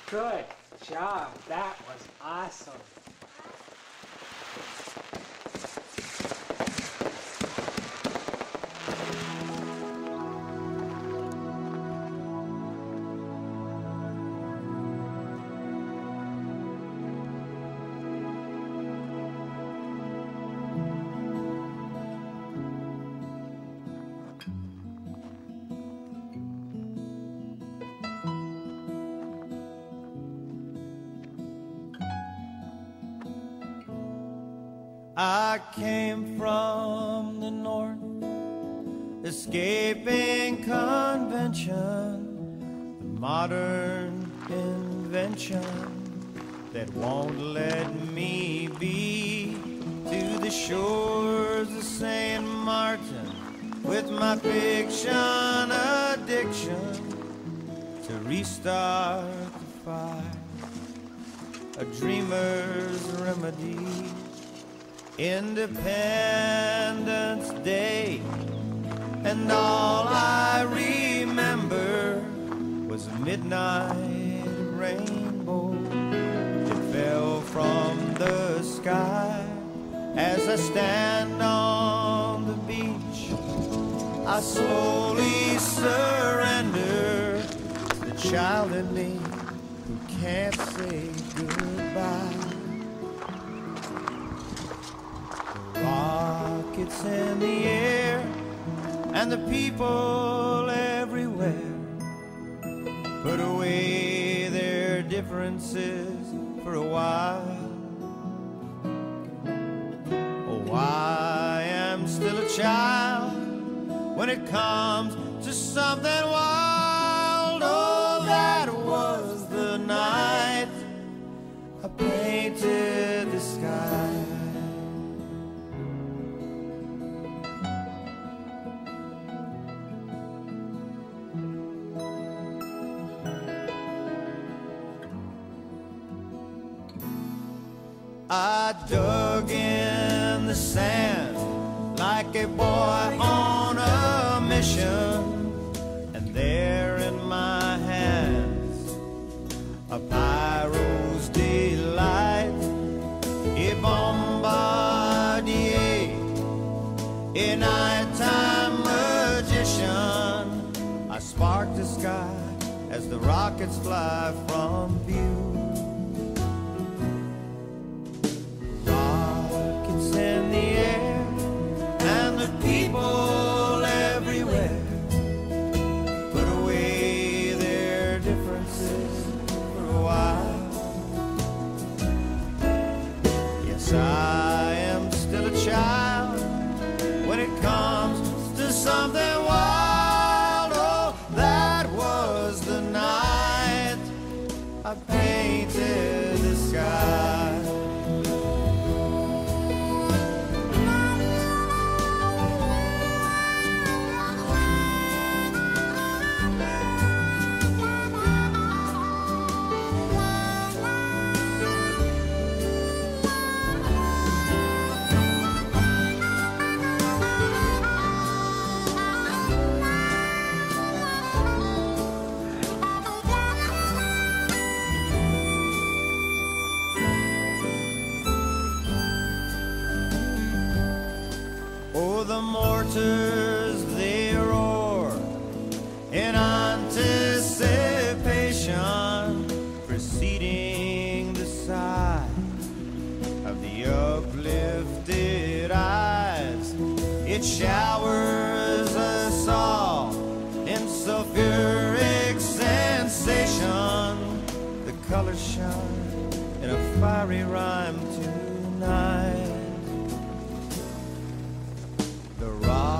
Good job. That was awesome. I came from the north, escaping convention, the modern invention that won't let me be, to the shores of St. Martin with my fiction addiction to restart the fire, a dreamer's remedy. Independence Day, and all I remember was a midnight rainbow that fell from the sky. As I stand on the beach, I slowly surrender to the child in me who can't say goodbye. Rockets in the air and the people everywhere put away their differences for a while. Oh, I am still a child when it comes to something wild. Oh, that was the night I painted the sky. I dug in the sand like a boy on a mission, and there in my hands a Pyro's delight, a bombardier, a nighttime magician. I spark the sky as the rockets fly from view. In the air and the people everywhere put away their differences for a while. Yes, I am still a child when it comes to something wild. Oh, that was the night I painted the sky. Oh, the mortars, they roar in anticipation, preceding the sigh of the uplifted eyes. It showers us all in sulfuric sensation. The colors shine in a fiery rhyme tonight. The rock